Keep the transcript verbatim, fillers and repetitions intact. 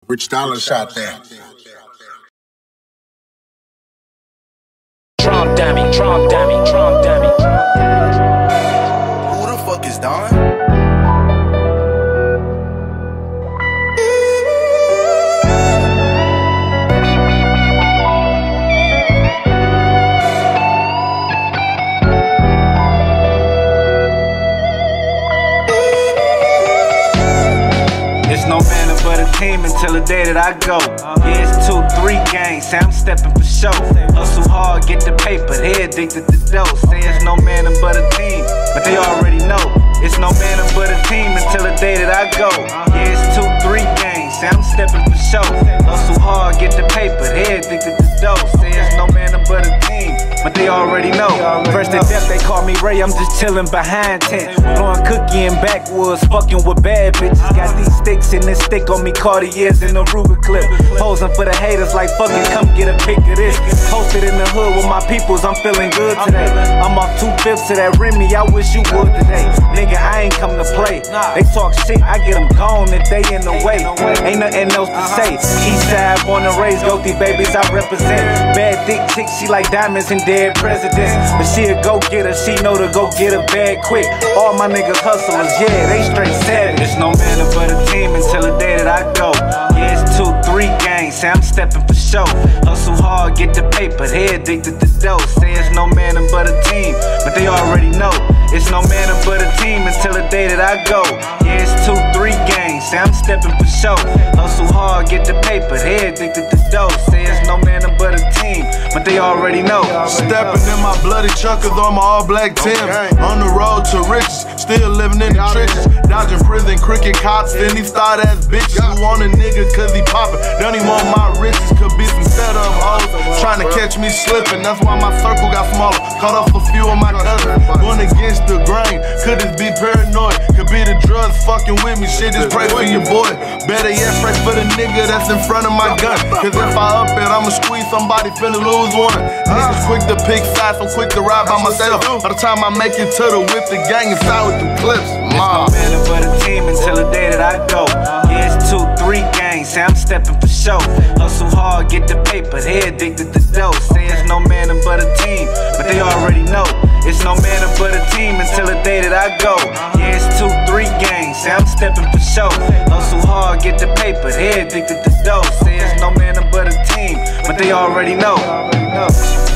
Rich Dollar shot that. Trump dummy, Trump dummy, Trump dummy. Who the fuck is Don? It's no banner but a team until the day that I go. Yeah, it's two, three gangs, say I'm stepping for show. Hustle hard, get the paper, they addicted to dough. Say it's no banner but a team, but they already know. It's no banner but a team until the day that I go. Yeah, it's two, three gangs, say I'm stepping for show. Hustle hard, get the paper, they addicted to dough. Say it's no banner but a team, but they already know. First to death, they call me Ray, I'm just chillin' behind tent. Blowing cookie in backwoods, fucking with bad bitches. Got these sticks in this stick on me, Cartiers in a Ruger clip. Posing for the haters like fucking come get a pic of this. Posted in the hood with my peoples, I'm feeling good today. I'm off two-fifths of that Remy, I wish you would today. Nigga, I ain't come to play. They talk shit, I get them gone if they in the way. Ain't nothing else to say. Eastside, born and raised, Goatee babies, I represent. Bad dick chick, she like diamonds and dead presidents. But she a go-getter, she know to go get a bag quick. All my niggas hustlers, yeah, they straight savage. It's no man but a team until the day that I go. Yeah, it's two, three gangs, say I'm stepping for show. Hustle hard, get the paper, they addicted to dough. Say it's no man but a team, but they already know. It's no man but a team until the day that I go. Yeah, it's two, three gangs, say I'm stepping for show. Hustle hard, get the paper, they addicted to dough. Say it's no man but a team, but they already know. Stepping in my bloody chuckers on my all black Timbs. On the road to riches, still living in the trenches. Dodging prison, cricket cops, then these thought ass bitches who want a nigga cause he poppin'. Don't even want my riches, could be some setup hoes trying to catch me slipping. That's why my circle got smaller, caught up a few of my cousins. Going against the grain, could this be paranoid? Could be the drugs fucking with me, shit, just pray for your boy. Better yet, pray for the nigga that's in front of my gun. Cause if I up it, I'ma squeeze somebody, finna lose one. Niggas quick to pick sides, I'm quick to ride by myself. By the time I make it to the whip, the gang is out with the clips. Mom. It's no man but a team until the day that I go. Yeah, it's two, three gangs, say I'm stepping for show. Hustle hard, get the paper, they addicted to dough. Say it's no man but a team, but they already know. It's no man but a team until the day that I go. Yeah, it's two, three gangs, say I'm stepping for show. Hustle hard, get the paper, they addicted to dough. Say it's no man but a team, but they already know.